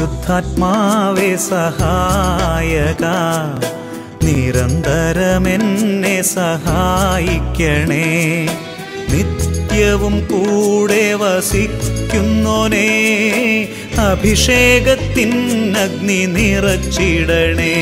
പരിശുദ്ധാത്മാവേ സഹായക, നിരന്തരമെന്നെ സഹായിക്കണേ. നിത്യവും കൂടെ വസിക്കുന്നോനേ, അഭിഷേകത്തിൻ അഗ്നി നിറച്ചിടണേ.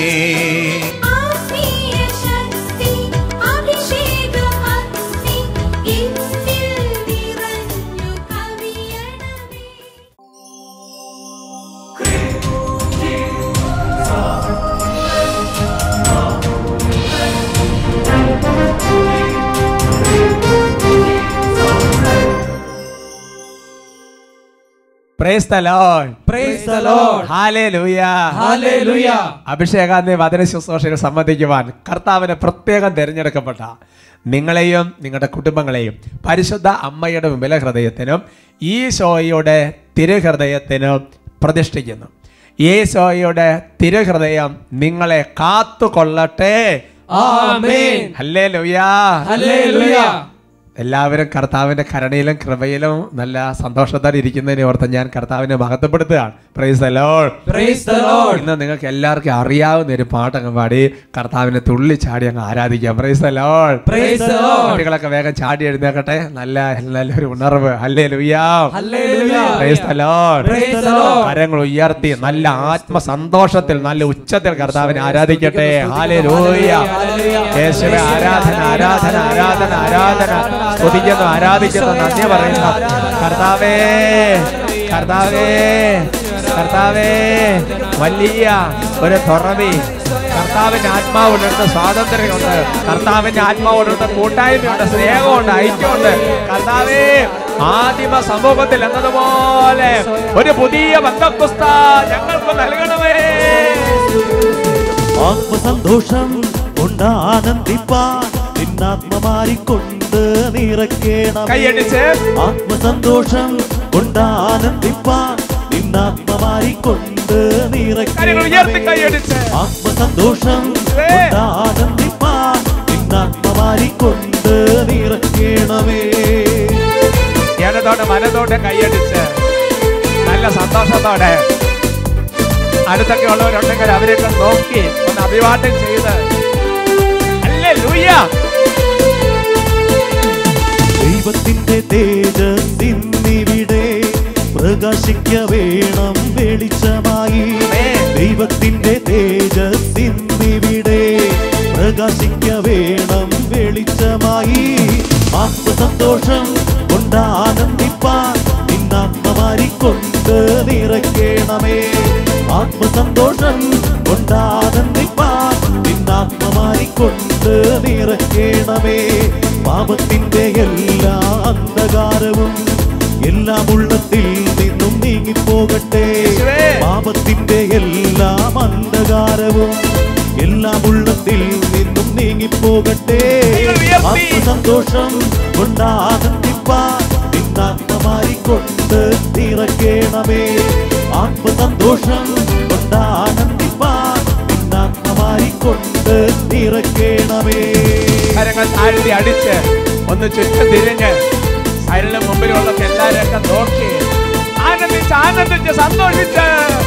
Praise the Lord. Praise the Lord. Hallelujah. Hallelujah. അഭിഷേകാന്തി വചന ശുശ്രൂഷയിൽ സംബന്ധിക്കുവാൻ കർത്താവിനെ പ്രത്യേകം തിരഞ്ഞെടുക്കപ്പെട്ട നിങ്ങളെയും നിങ്ങളുടെ കുടുംബങ്ങളെയും പരിശുദ്ധ അമ്മയുടെ വിമല ഹൃദയത്തിനും ഈശോയുടെ തിരുഹൃദയത്തിനും പ്രതിഷ്ഠിക്കുന്നു. ഈശോയുടെ തിരുഹൃദയം നിങ്ങളെ കാത്തുകൊള്ളട്ടെ. ആമേൻ. ഹല്ലേലൂയ. ഹല്ലേലൂയ. എല്ലാവരും കർത്താവിൻ്റെ കരുണയിലും കൃപയിലും നല്ല സന്തോഷത്തോടെ ഇരിക്കുന്നതിനെ ഓർത്ത് ഞാൻ കർത്താവിനെ മഹത്വപ്പെടുത്തുകയാണ്. Praise the Lord. Praise the Lord. ഇന്ന് നിങ്ങൾക്ക് എല്ലാവർക്കും അറിയാവുന്ന ഒരു പാട്ടങ്ങ് പാടി കർത്താവിനെ തുള്ളി ചാടി അങ്ങ് ആരാധിക്കാം. Praise the Lord. Praise the Lord. കുട്ടികളൊക്കെ വേഗം ചാടി എഴുന്നേക്കട്ടെ. നല്ലൊരു ഉണർവ്. ഹല്ലേലൂയ. ഹല്ലേലൂയ. Praise the Lord. Praise the Lord. കരങ്ങൾ ഉയർത്തി നല്ല ആത്മസന്തോഷത്തിൽ നല്ല ഉച്ചത്തിൽ കർത്താവിനെ ആരാധിക്കട്ടെ. ഹല്ലേലൂയ. യേശുവേ ആരാധന ആരാധന ആരാധന ആരാധന. സ്തുതിക്കുന്നു, ആരാധിക്കുന്നു, നന്ദി പറയുന്നു. കർത്താവേ കർത്താവേ കർത്താവേ വലിയ ഒരു തുറവി കർത്താവിന്റെ ആത്മാവുണ്ട്, സ്വാതന്ത്ര്യമുണ്ട്, കർത്താവിന്റെ ആത്മാവുണ്ട്, കൂട്ടായ്മയുണ്ട്, സ്നേഹമുണ്ട്, ഐക്യമുണ്ട്. കർത്താവേ ആദിമ സമൂഹത്തിൽ എന്നതുപോലെ ഒരു പുതിയ ബന്ധക്കുസ്ത ഞങ്ങൾക്ക് നൽകണമേ. ആത്മസന്തോഷം കൊണ്ട് ആനന്ദിപ്പാൻ നിന്നാത്മമാരിക്കൊണ്ട് നിറയ്ക്കണം. കൈയടിച്ച് ആത്മസന്തോഷം കൊണ്ട് ആനന്ദിപ്പാൻ നിന്നാത്മമാരിക്കൊണ്ട് നിറയ്ക്കണം. ആത്മസന്തോഷം കൊണ്ട് ആനന്ദിപ്പാൻ നിന്നാത്മമാരിക്കൊണ്ട് നിറയ്ക്കണമേ. ജ്ഞാനത്തോടെ മനത്തോടെ കൈയടിച്ച് നല്ല സന്തോഷത്തോടെ അടുത്തൊക്കെ ഉള്ളവരുണ്ടെങ്കിൽ അവരെയൊക്കെ നോക്കി ഒന്ന് അഭിവാദ്യം ചെയ്ത് ഹല്ലേലൂയ. ദൈവത്തിന്റെ തേജസ്സിന്നിവിടെ പ്രകാശിക്ക വേണം വെളിച്ചമായി. ദൈവത്തിന്റെ തേജസ്സിന്നിവിടെ പ്രകാശിക്ക വേണം വെളിച്ചമായി. ആത്മസന്തോഷം കൊണ്ട് ആനന്ദിപ്പാൻ നിന്നാത്മമാരിക്കൊണ്ട് നിറയ്ക്കണമേ. ആത്മസന്തോഷം കൊണ്ട് ആനന്ദിപ്പാൻ നിന്നാത്മമാരിക്കൊണ്ട് നിറയ്ക്കണമേ. പാപത്തിന്റെ എല്ലാ അന്ധകാരവും എല്ലാം ഉള്ളത്തിൽ നിന്നും നീങ്ങിപ്പോകട്ടെ. പാപത്തിന്റെ എല്ലാം അന്ധകാരവും എല്ലാം ഉള്ളത്തിൽ നിന്നും നീങ്ങിപ്പോകട്ടെ. ആത്മസന്തോഷം കൊണ്ട് ആനന്ദിപ്പാൻ നിന്നാത്മമാരിക്കൊണ്ട് നിറയ്ക്കണമേ. ആത്മസന്തോഷം കൊണ്ട് ആനന്ദിപ്പാൻ നിന്നാത്മമാരിക്കൊണ്ട് നിറയ്ക്കണമേ. കരങ്ങൾ താഴ്ത്തി അടിച്ച് ഒന്ന് ചുറ്റും തിരിഞ്ഞ് അതിന്റെ മുമ്പിലുള്ള എല്ലാരെയൊക്കെ നോക്കി ആനന്ദിച്ച് ആനന്ദിച്ച് സന്തോഷിച്ച്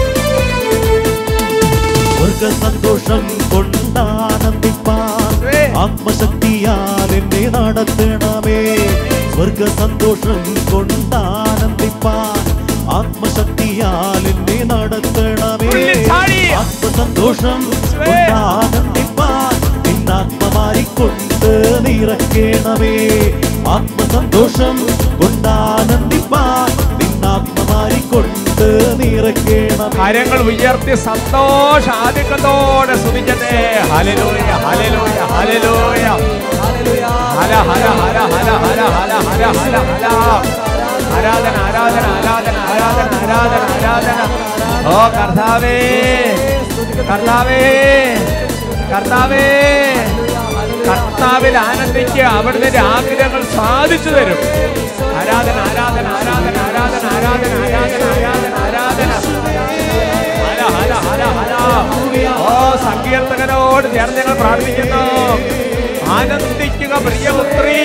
സ്വർഗസന്തോഷം കൊണ്ടാനന്ദിപ്പാൻ ആത്മശക്തിയാൽ എന്നെ നടത്തണമേ. സ്വർഗസന്തോഷം കൊണ്ടാനന്ദിപ്പാൻ ആത്മശക്തിയാൽ എന്നെ നടത്തണമേ. ആത്മസന്തോഷം കൊണ്ടാനന്ദിപ്പാൻ നിന്നാത്മമാരിക്കൊണ്ട് നിറയ്ക്കണമേ. ആത്മസന്തോഷം കൊണ്ടാനന്ദിപ്പാൻ നിന്നാത്മമാരിക്കൊണ്ട് നിറയ്ക്കണമേ. കരങ്ങൾ ഉയർത്തി സന്തോഷാധിക്യത്തോടെ സ്തുതിക്കട്ടെ. ഹല്ലേലൂയ ഹല്ലേലൂയ ഹല്ലേലൂയ ഹല ഹല ഹല ഹല ഹല ഹല ഹല ഹല ഹല. ആരാധന ആരാധന ആരാധന ആരാധന ആരാധന ആരാധന. ഓ കർത്താവേ കർത്താവേ കർത്താവേ കർത്താവിൽ ആനന്ദിക്കുക. അവിടുത്തെ ആഗ്രഹങ്ങൾ സാധിച്ചു തരും. ആരാധന ആരാധന ആരാധന ആരാധന ആരാധന ആരാധന ആരാധന ആരാധന. ഹല ഹല ഹല ഹല. ഓ സങ്കീർത്തകനോട് ചേർന്ന് ഞങ്ങൾ പ്രാർത്ഥിക്കുന്നു. ആനന്ദിക്കുക പ്രിയപുത്രി.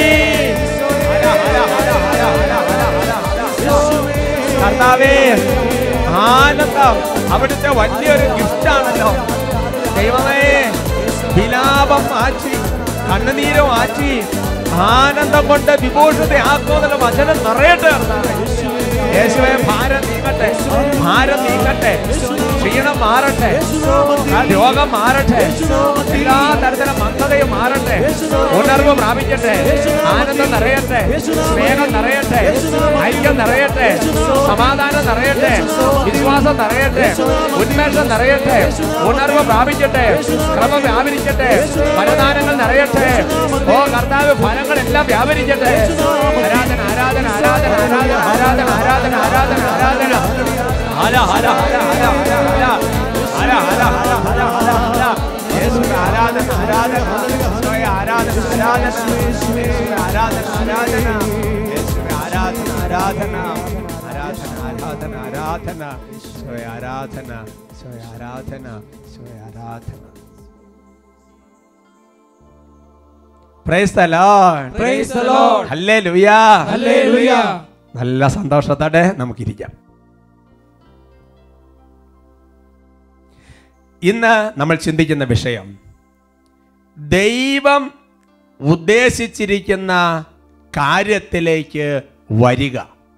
ഹല ഹല ഹല ഹല ഹല ഹല ഹല ഹല. കർത്താവേ ആനന്ദം അവിടുത്തെ വലിയൊരു ഗിഫ്റ്റാണല്ലോ. ദൈവമേ, വിലാപം മാറ്റി, കണ്ണുനീര് മാറ്റി, ആനന്ദം കൊണ്ട് വിഭൂഷിതയാക്കുമെന്നുള്ള വചനം നിറയട്ടെ. യേശുവേ, ഭാരം നീങ്ങട്ടെ, ഭാരം നീങ്ങട്ടെ, ക്ഷീണം മാറട്ടെ, രോഗം മാറട്ടെ, എല്ലാ തരത്തിലും മന്ദതയും മാറട്ടെ, ഉണർവ് പ്രാപിക്കട്ടെ, ആനന്ദം നിറയട്ടെ, സ്നേഹം നിറയട്ടെ, ഐക്യം നിറയട്ടെ, സമാധാനം നിറയട്ടെ, വിശ്വാസം നിറയട്ടെ, ഉന്മേഷം നിറയട്ടെ, ഉണർവ് പ്രാപിക്കട്ടെ, ക്രമം വ്യാപരിക്കട്ടെ, വരദാനങ്ങൾ നിറയട്ടെ. ഓ കർത്താവ്, ഫലങ്ങളെല്ലാം വ്യാപരിക്കട്ടെ. ആരാധന ആരാധന ആരാധന ആരാധന ആരാധന ആരാധന ആരാധന ആരാധന. ഹല ഹല ഹല ഹല ഹല ഹല ഹല ഹല ഹല ഹല ഹല ഹല. യേശുവേ ആരാധന ആരാധന, യേശുവേ ആരാധന ആരാധന, യേശുവേ ആരാധന ആരാധന, യേശുവേ ആരാധന ആരാധന ആരാധന ആരാധന ആരാധന, യേശുവേ ആരാധന, യേശുവേ ആരാധന, യേശുവേ ആരാധന. Praise the Lord. Praise the Lord. Hallelujah. Hallelujah. നല്ല സന്തോഷത്തോടെ നമുക്കിരിക്കാം. ഇന്ന് നമ്മൾ ചിന്തിക്കുന്ന വിഷയം ദൈവം ഉദ്ദേശിച്ചിരിക്കുന്ന കാര്യത്തിലേക്ക് വരിക.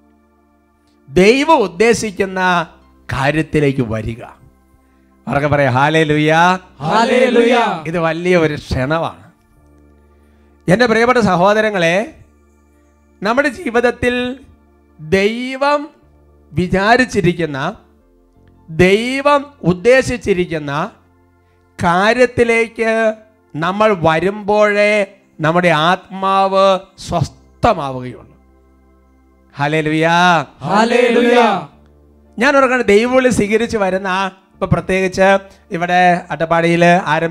ദൈവം ഉദ്ദേശിക്കുന്ന കാര്യത്തിലേക്ക് വരിക. അവർക്ക് പറയാം ഹല്ലേലൂയ. ഹല്ലേലൂയ. ഇത് വലിയ ഒരു ക്ഷണമാണ്. എൻ്റെ പ്രിയപ്പെട്ട സഹോദരങ്ങളെ, നമ്മുടെ ജീവിതത്തിൽ ദൈവം വിചാരിച്ചിരിക്കുന്ന, ദൈവം ഉദ്ദേശിച്ചിരിക്കുന്ന കാര്യത്തിലേക്ക് നമ്മൾ വരുമ്പോഴേ നമ്മുടെ ആത്മാവ് സ്വസ്ഥമാവുകയുള്ളൂ. ഹല്ലേലൂയ. ഹല്ലേലൂയ. ഞാൻ ഓർക്കണം, ദൈവവിളി സ്വീകരിച്ച് വരുന്ന, ഇപ്പൊ പ്രത്യേകിച്ച് ഇവിടെ അട്ടപ്പാടിയിൽ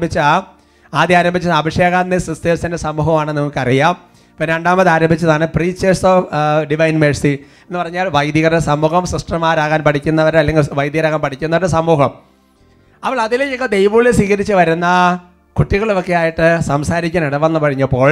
ആദ്യം ആരംഭിച്ച അഭിഷേകാനന്ദ സിസ്റ്റേഴ്സിൻ്റെ സമൂഹമാണ്, നമുക്കറിയാം. ഇപ്പം രണ്ടാമത് ആരംഭിച്ചതാണ് പ്രീച്ചേഴ്സ് ഓഫ് ഡിവൈൻ മേഴ്സി എന്ന് പറഞ്ഞാൽ വൈദികരുടെ സമൂഹം, സിസ്റ്റർമാരാകാൻ പഠിക്കുന്നവർ അല്ലെങ്കിൽ വൈദികരാകാൻ പഠിക്കുന്നവരുടെ സമൂഹം. അവൾ അതിലേക്കൊക്കെ ദൈവവിളി സ്വീകരിച്ച് വരുന്ന കുട്ടികളുമൊക്കെ ആയിട്ട് സംസാരിക്കാൻ ഇടവന്നു കഴിഞ്ഞപ്പോൾ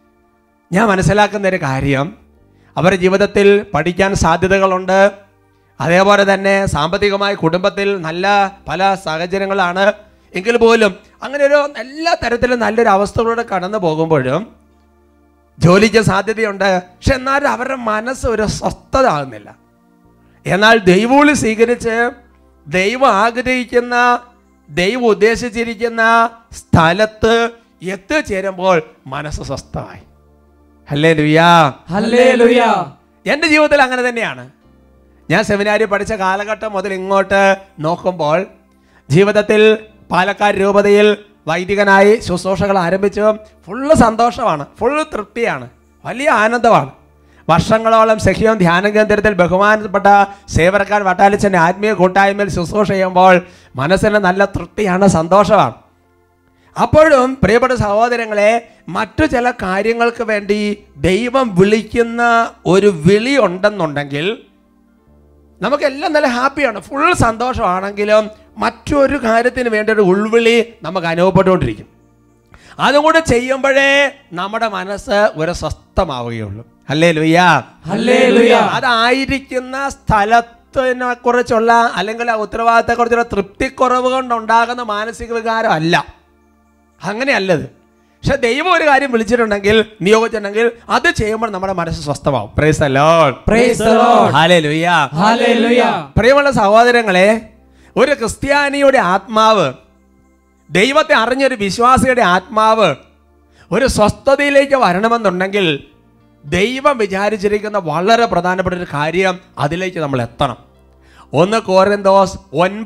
ഞാൻ മനസ്സിലാക്കുന്നൊരു കാര്യം, അവരുടെ ജീവിതത്തിൽ പഠിക്കാൻ സാധ്യതകളുണ്ട്, അതേപോലെ തന്നെ സാമ്പത്തികമായി കുടുംബത്തിൽ നല്ല പല സാഹചര്യങ്ങളാണ്. എങ്കിൽ പോലും അങ്ങനെ ഒരു എല്ലാ തരത്തിലും നല്ലൊരു അവസ്ഥകളോടെ കടന്നു പോകുമ്പോഴും ജോലിക്ക് സാധ്യതയുണ്ട്. പക്ഷെ എന്നാലും അവരുടെ മനസ്സ് ഒരു സ്വസ്ഥത ആകുന്നില്ല. എന്നാൽ ദൈവവിളി സ്വീകരിച്ച് ദൈവം ആഗ്രഹിക്കുന്ന, ദൈവം ഉദ്ദേശിച്ചിരിക്കുന്ന സ്ഥലത്ത് എത്തിച്ചേരുമ്പോൾ മനസ്സ് സ്വസ്ഥമായി. ഹല്ലേലൂയ. ഹല്ലേലൂയ. എൻ്റെ ജീവിതത്തിൽ അങ്ങനെ തന്നെയാണ്. ഞാൻ സെമിനാരി പഠിച്ച കാലഘട്ടം മുതൽ ഇങ്ങോട്ട് നോക്കുമ്പോൾ ജീവിതത്തിൽ പാലക്കാട് രൂപതയിൽ വൈദികനായി ശുശ്രൂഷകൾ ആരംഭിച്ചു. ഫുള്ള് സന്തോഷമാണ്, ഫുള്ള് തൃപ്തിയാണ്, വലിയ ആനന്ദമാണ്. വർഷങ്ങളോളം സഖ്യം ധ്യാന കേന്ദ്രത്തിൽ ബഹുമാനപ്പെട്ട സേവകൻ വട്ടാലിച്ചൻ്റെ ആത്മീയ കൂട്ടായ്മയിൽ ശുശ്രൂഷ ചെയ്യുമ്പോൾ മനസ്സിന് നല്ല തൃപ്തിയാണ്, സന്തോഷമാണ്. അപ്പോഴും പ്രിയപ്പെട്ട സഹോദരങ്ങളെ, മറ്റു ചില കാര്യങ്ങൾക്ക് വേണ്ടി ദൈവം വിളിക്കുന്ന ഒരു വിളി ഉണ്ടെന്നുണ്ടെങ്കിൽ നമുക്കെല്ലാം നല്ല ഹാപ്പിയാണ്, ഫുൾ സന്തോഷമാണെങ്കിലും മറ്റൊരു കാര്യത്തിന് വേണ്ടി ഒരു ഉൾവിളി നമുക്ക് അനുഭവപ്പെട്ടുകൊണ്ടിരിക്കും. അതും കൂടെ ചെയ്യുമ്പോഴേ നമ്മുടെ മനസ്സ് ഒരു സ്വസ്ഥമാവുകയുള്ളൂ. ഹല്ലേലൂയ. ഹല്ലേലൂയ. അതായിരിക്കുന്ന സ്ഥലത്തിനെ കുറിച്ചുള്ള അല്ലെങ്കിൽ ആ ഉത്തരവാദിത്തത്തെക്കുറിച്ചുള്ള തൃപ്തിക്കുറവ് കൊണ്ടുണ്ടാകുന്ന മാനസിക വികാരം അല്ല, അങ്ങനെയല്ലത്. പക്ഷെ ദൈവം ഒരു കാര്യം വിളിച്ചിട്ടുണ്ടെങ്കിൽ, നിയോഗിച്ചിട്ടുണ്ടെങ്കിൽ അത് ചെയ്യുമ്പോൾ നമ്മുടെ മനസ്സ് സ്വസ്ഥമാവും. Praise the Lord. Praise the Lord. ഹല്ലേലൂയ. ഹല്ലേലൂയ. പ്രിയമുള്ള സഹോദരങ്ങളെ, ഒരു ക്രിസ്ത്യാനിയുടെ ആത്മാവ്, ദൈവത്തെ അറിഞ്ഞൊരു വിശ്വാസിയുടെ ആത്മാവ് ഒരു സ്വസ്ഥതയിലേക്ക് വരണമെന്നുണ്ടെങ്കിൽ ദൈവം വിചാരിച്ചിരിക്കുന്ന വളരെ പ്രധാനപ്പെട്ട ഒരു കാര്യം, അതിലേക്ക് നമ്മൾ എത്തണം. 1 കൊരിന്ത്യസ്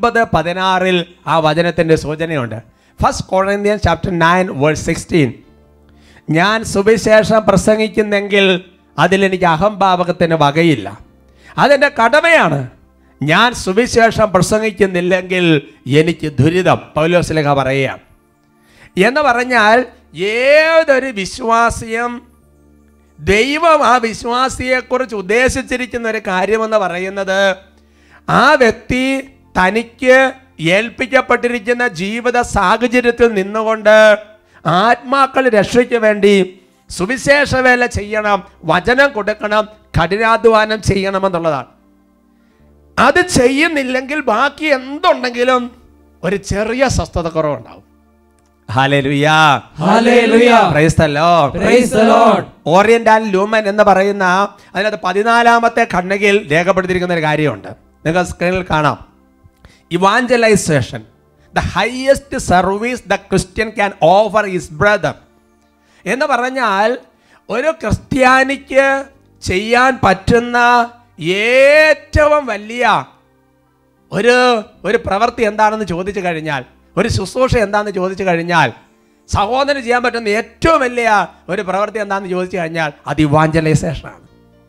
9:16 ആ വചനത്തിൻ്റെ സൂചനയുണ്ട്. 1 Corinthians chapter 9 verse 16. ഞാൻ സുവിശേഷം പ്രസംഗിക്കുന്നെങ്കിൽ അതിലെനിക്ക് അഹംഭാവത്തിന് വകയില്ല, അതെൻ്റെ കടമയാണ്. ഞാൻ സുവിശേഷം പ്രസംഗിക്കുന്നില്ലെങ്കിൽ എനിക്ക് ദുരിതം, പൗലോസ്ലേഖ പറയുക. എന്ന് പറഞ്ഞാൽ ഏതൊരു വിശ്വാസിയും ദൈവം ആ വിശ്വാസിയെക്കുറിച്ച് ഉദ്ദേശിച്ചിരിക്കുന്ന ഒരു കാര്യമെന്ന് പറയുന്നത് ആ വ്യക്തി തനിക്ക് ഏൽപ്പിക്കപ്പെട്ടിരിക്കുന്ന ജീവിത സാഹചര്യത്തിൽ നിന്നുകൊണ്ട് ആത്മാക്കൾ രക്ഷയ്ക്ക് വേണ്ടി സുവിശേഷ വേല ചെയ്യണം, വചനം കൊടുക്കണം, കഠിനാധ്വാനം ചെയ്യണമെന്നുള്ളതാണ്. അത് ചെയ്യുന്നില്ലെങ്കിൽ ബാക്കി എന്തുണ്ടെങ്കിലും ഒരു ചെറിയ സ്വസ്ഥത കുറവുണ്ടാവും. ഹല്ലേലൂയ, ഹല്ലേലൂയ, praise the Lord, praise the Lord. Orient and Lumen എന്ന് പറയുന്ന അതിനകത്ത് 14-ാമത്തെ ഖണ്ഡികയിൽ രേഖപ്പെടുത്തിയിരിക്കുന്ന ഒരു കാര്യമുണ്ട്. നിങ്ങൾ സ്ക്രീനിൽ കാണാം. Evangelisation, the highest service the Christian can offer his brother എന്ന് പറഞ്ഞാൽ ഒരു ക്രിസ്ത്യാനിക്ക് ചെയ്യാൻ പറ്റുന്ന ഏറ്റവും വലിയ ഒരു പ്രവൃത്തി എന്താണെന്ന് ചോദിച്ചു കഴിഞ്ഞാൽ, ഒരു ശുശ്രൂഷ എന്താണെന്ന് ചോദിച്ചു കഴിഞ്ഞാൽ, സഹോദരന് ചെയ്യാൻ പറ്റുന്ന ഏറ്റവും വലിയ ഒരു പ്രവൃത്തി എന്താണെന്ന് ചോദിച്ചു കഴിഞ്ഞാൽ അത് ഇവാഞ്ചലൈസേഷനാണ്.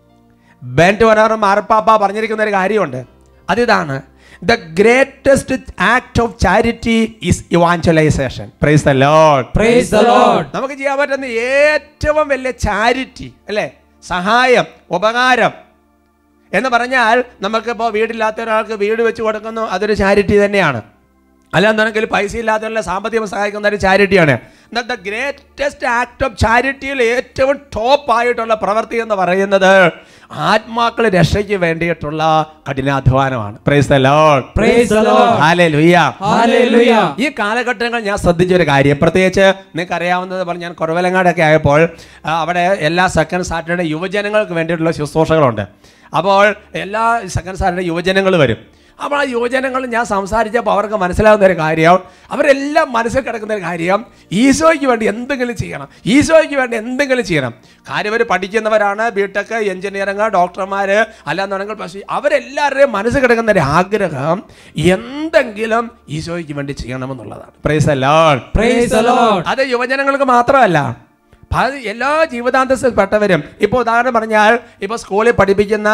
ബെൻറ്റ് മാർപ്പാപ്പ പറഞ്ഞിരിക്കുന്ന ഒരു കാര്യമുണ്ട്. അതിതാണ്, the greatest act of charity is evangelisation. Praise the Lord, praise the Lord. നമുക്ക് ചെയ്യാൻ പറ്റുന്ന ഏറ്റവും വലിയ ചാരിറ്റി അല്ലേ, സഹായം, ഉപകാരം എന്ന് പറഞ്ഞാൽ നമുക്കിപ്പോൾ വീടില്ലാത്ത ഒരാൾക്ക് വീട് വെച്ച് കൊടുക്കുന്നു, അതൊരു ചാരിറ്റി തന്നെയാണ്. അല്ലാന്നുണ്ടെങ്കിൽ പൈസ ഇല്ലാത്തവരുടെ സാമ്പത്തികം സഹായിക്കുന്ന ഒരു ചാരിറ്റിയാണ്. എന്നാൽ ദ ഗ്രേറ്റസ്റ്റ് ആക്ട് ഓഫ് ചാരിറ്റിയിൽ ഏറ്റവും ടോപ്പ് ആയിട്ടുള്ള പ്രവൃത്തി എന്ന് പറയുന്നത് ആത്മാക്കളെ രക്ഷയ്ക്ക് വേണ്ടിയിട്ടുള്ള കഠിനാധ്വാനമാണ്. Praise the Lord, praise the Lord, ഹല്ലേലൂയ, ഹല്ലേലൂയ. ഈ കാലഘട്ടങ്ങൾ ഞാൻ ശ്രദ്ധിച്ചൊരു കാര്യം, പ്രത്യേകിച്ച് നിങ്ങൾക്ക് അറിയാവുന്നത് പോലെ ഞാൻ കുറവലങ്ങാടൊക്കെ ആയപ്പോൾ അവിടെ എല്ലാ സെക്കൻഡ് സാറ്റർഡേ യുവജനങ്ങൾക്ക് വേണ്ടിയിട്ടുള്ള ശുശ്രൂഷകളുണ്ട്. അപ്പോൾ എല്ലാ സെക്കൻഡ് സാറ്റർഡേ യുവജനങ്ങൾ വരും. അപ്പോൾ ആ യുവജനങ്ങൾ ഞാൻ സംസാരിച്ചപ്പോൾ അവർക്ക് മനസ്സിലാകുന്ന ഒരു കാര്യം, അവരെല്ലാം മനസ്സിൽ കിടക്കുന്ന ഒരു കാര്യം, ഈശോയ്ക്ക് വേണ്ടി എന്തെങ്കിലും ചെയ്യണം, ഈശോയ്ക്ക് വേണ്ടി എന്തെങ്കിലും ചെയ്യണം. കാര്യം അവർ പഠിക്കുന്നവരാണ്, ബിടെക്, എഞ്ചിനീയറിംഗ്, ഡോക്ടർമാർ, അല്ലാന്നുണ്ടെങ്കിൽ പക്ഷേ അവരെല്ലാവരുടെയും മനസ്സിൽ കിടക്കുന്ന ഒരു ആഗ്രഹം എന്തെങ്കിലും ഈശോയ്ക്ക് വേണ്ടി ചെയ്യണമെന്നുള്ളതാണ്. Praise the Lord, praise the Lord. അത് യുവജനങ്ങൾക്ക് മാത്രമല്ല, എല്ലാ ജീവിതാന്തസ്സിൽപ്പെട്ടവരും. ഇപ്പോൾ ഉദാഹരണം പറഞ്ഞാൽ, ഇപ്പോൾ സ്കൂളിൽ പഠിപ്പിക്കുന്ന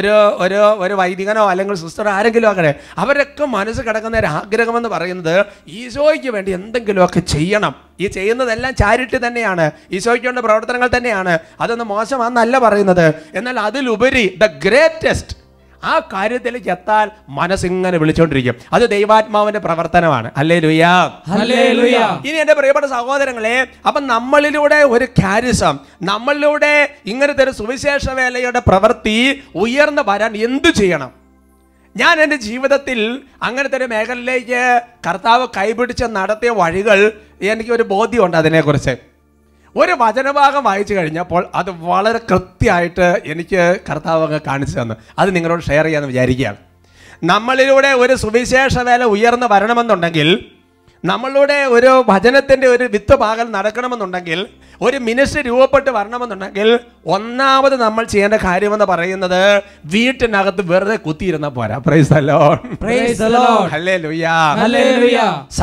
ഒരു വൈദികനോ അല്ലെങ്കിൽ സിസ്റ്ററോ ആരെങ്കിലും അങ്ങനെ, അവരൊക്കെ മനസ്സ് കിടക്കുന്ന ഒരു ആഗ്രഹമെന്ന് പറയുന്നത് ഈശോയ്ക്ക് വേണ്ടി എന്തെങ്കിലുമൊക്കെ ചെയ്യണം. ഈ ചെയ്യുന്നതെല്ലാം ചാരിറ്റി തന്നെയാണ്, ഈശോയ്ക്ക് വേണ്ട പ്രവർത്തനങ്ങൾ തന്നെയാണ്. അതൊന്നും മോശമാണെന്നല്ല പറയുന്നത്. എന്നാൽ അതിലുപരി ദ ഗ്രേറ്റസ്റ്റ് ആ കാര്യത്തിലേക്ക് എത്താൻ മനസ്സിങ്ങനെ വിളിച്ചുകൊണ്ടിരിക്കും. അത് ദൈവാത്മാവിന്റെ പ്രവർത്തനമാണ്. ഹല്ലേലൂയ, ഹല്ലേലൂയ. ഇനി എൻ്റെ പ്രിയപ്പെട്ട സഹോദരങ്ങളെ, അപ്പം നമ്മളിലൂടെ ഒരു കാരിസം, നമ്മളിലൂടെ ഇങ്ങനത്തെ ഒരു സുവിശേഷ വേലയുടെ പ്രവൃത്തി ഉയർന്നു വരാൻ എന്തു ചെയ്യണം? ഞാൻ എൻ്റെ ജീവിതത്തിൽ അങ്ങനത്തെ ഒരു മേഖലയിലേക്ക് കർത്താവ് കൈപിടിച്ച് നടത്തിയ വഴികൾ എനിക്കൊരു ബോധ്യമുണ്ട്. അതിനെക്കുറിച്ച് ഒരു വചനഭാഗം വായിച്ചു കഴിഞ്ഞപ്പോൾ അത് വളരെ കൃത്യമായിട്ട് എനിക്ക് കർത്താവ് അങ്ങ് കാണിച്ചു തന്നു. അത് നിങ്ങളോട് ഷെയർ ചെയ്യാമെന്ന് വിചാരിക്കുകയാണ്. നമ്മളിലൂടെ ഒരു സുവിശേഷ വേല ഉയർന്നു വരണമെന്നുണ്ടെങ്കിൽ, നമ്മളിലൂടെ ഒരു വചനത്തിൻ്റെ ഒരു വിത്ത് പാകൽ നടക്കണമെന്നുണ്ടെങ്കിൽ, ഒരു മിനിസ്ട്രി രൂപപ്പെട്ട് വരണമെന്നുണ്ടെങ്കിൽ, ഒന്നാമത് നമ്മൾ ചെയ്യേണ്ട കാര്യമെന്ന് പറയുന്നത് വീട്ടിനകത്ത് വെറുതെ കുത്തിയിരുന്ന പോരാ. Praise the Lord, praise the Lord, ഹല്ലേലൂയ, ഹല്ലേലൂയ.